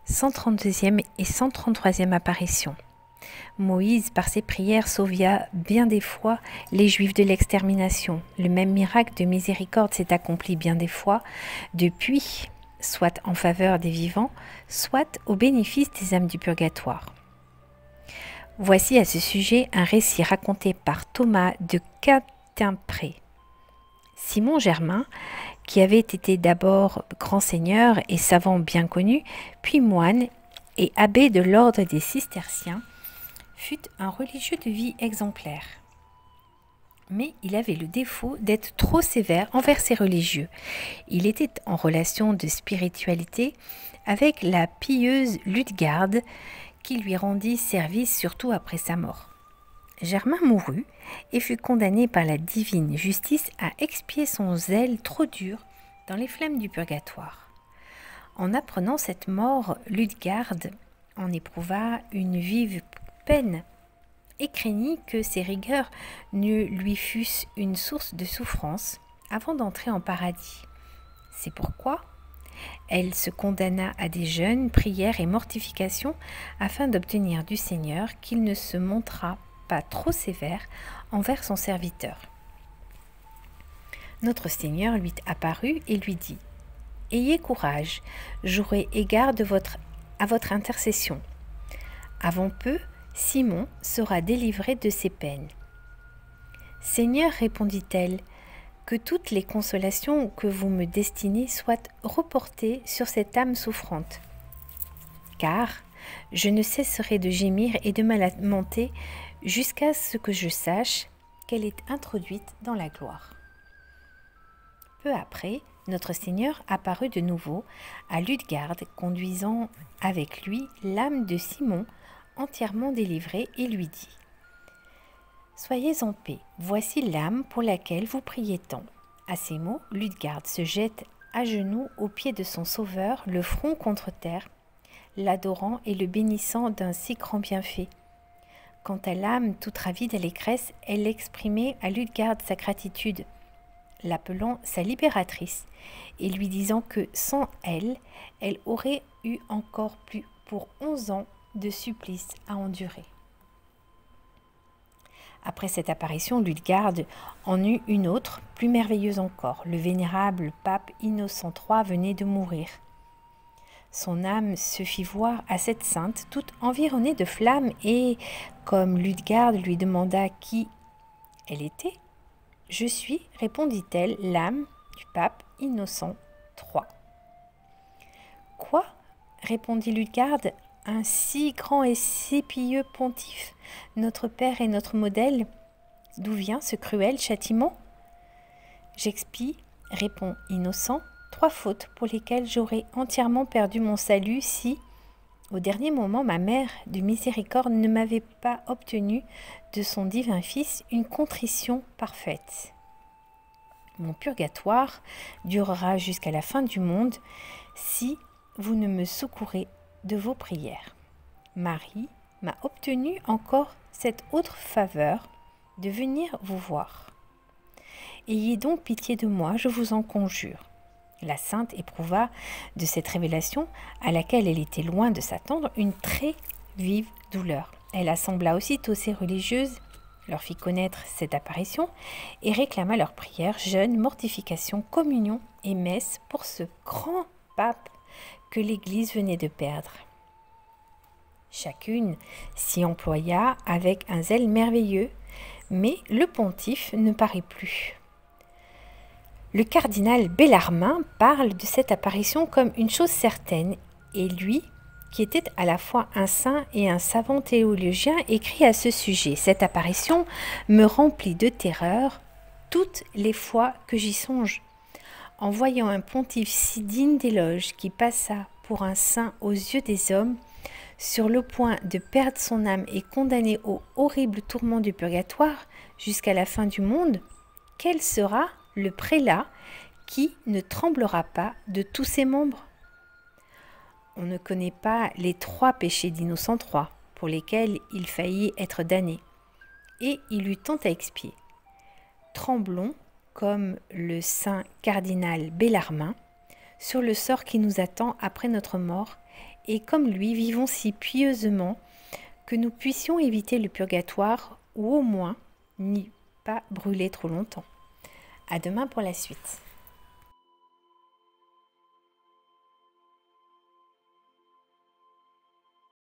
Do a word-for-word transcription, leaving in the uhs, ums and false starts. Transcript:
cent trente-deuxième et cent trente-troisième apparition. Moïse, par ses prières, sauva bien des fois les Juifs de l'extermination. Le même miracle de miséricorde s'est accompli bien des fois depuis, soit en faveur des vivants, soit au bénéfice des âmes du purgatoire. Voici à ce sujet un récit raconté par Thomas de Quintimpré. Simon Germain, qui avait été d'abord grand seigneur et savant bien connu, puis moine et abbé de l'ordre des cisterciens, fut un religieux de vie exemplaire. Mais il avait le défaut d'être trop sévère envers ses religieux. Il était en relation de spiritualité avec la pieuse Ludegarde, qui lui rendit service surtout après sa mort. Germain mourut et fut condamné par la divine justice à expier son zèle trop dur dans les flammes du purgatoire. En apprenant cette mort, Ludegarde en éprouva une vive peine et craignit que ses rigueurs ne lui fussent une source de souffrance avant d'entrer en paradis. C'est pourquoi elle se condamna à des jeûnes, prières et mortifications afin d'obtenir du Seigneur qu'il ne se montrât pas trop sévère envers son serviteur. Notre Seigneur lui apparut et lui dit : « Ayez courage, j'aurai égard de votre, à votre intercession. Avant peu, Simon sera délivré de ses peines. »« Seigneur, répondit-elle, que toutes les consolations que vous me destinez soient reportées sur cette âme souffrante. Car je ne cesserai de gémir et de me lamenter jusqu'à ce que je sache qu'elle est introduite dans la gloire. » Peu après, notre Seigneur apparut de nouveau à Ludegarde, conduisant avec lui l'âme de Simon entièrement délivrée, et lui dit : « Soyez en paix, voici l'âme pour laquelle vous priez tant. » À ces mots, Ludegarde se jette à genoux aux pieds de son Sauveur, le front contre terre, l'adorant et le bénissant d'un si grand bienfait. Quant à l'âme toute ravie d'Allégresse, elle exprimait à Ludegarde sa gratitude, l'appelant sa libératrice, et lui disant que sans elle, elle aurait eu encore plus pour onze ans de supplice à endurer. Après cette apparition, Ludegarde en eut une autre, plus merveilleuse encore. Le vénérable pape Innocent trois venait de mourir. Son âme se fit voir à cette sainte, toute environnée de flammes, et, comme Ludegarde lui demanda qui elle était, « Je suis, répondit-elle, l'âme du pape Innocent trois. »« Quoi ?» répondit Ludegarde, « un si grand et si pieux pontife, notre père et notre modèle, d'où vient ce cruel châtiment ? » ?»« J'expie, répond Innocent, trois fautes pour lesquelles j'aurais entièrement perdu mon salut si, au dernier moment, ma mère de miséricorde ne m'avait pas obtenu de son divin Fils une contrition parfaite. Mon purgatoire durera jusqu'à la fin du monde si vous ne me secourez de vos prières. Marie m'a obtenu encore cette autre faveur de venir vous voir. Ayez donc pitié de moi, je vous en conjure. » La sainte éprouva de cette révélation, à laquelle elle était loin de s'attendre, une très vive douleur. Elle assembla aussitôt ses religieuses, leur fit connaître cette apparition et réclama leurs prières, jeûnes, mortifications, communions et messes pour ce grand pape que l'Église venait de perdre. Chacune s'y employa avec un zèle merveilleux, mais le pontife ne paraît plus. Le cardinal Bellarmin parle de cette apparition comme une chose certaine, et lui, qui était à la fois un saint et un savant théologien, écrit à ce sujet : « Cette apparition me remplit de terreur toutes les fois que j'y songe. En voyant un pontife si digne d'éloge qui passa pour un saint aux yeux des hommes, sur le point de perdre son âme et condamné au horrible tourment du purgatoire jusqu'à la fin du monde, quel sera le prélat qui ne tremblera pas de tous ses membres ? » On ne connaît pas les trois péchés d'Innocent trois pour lesquels il faillit être damné, et il eut tant à expier. Tremblons, comme le saint cardinal Bellarmin, sur le sort qui nous attend après notre mort, et comme lui, vivons si pieusement que nous puissions éviter le purgatoire, ou au moins n'y pas brûler trop longtemps. À demain pour la suite.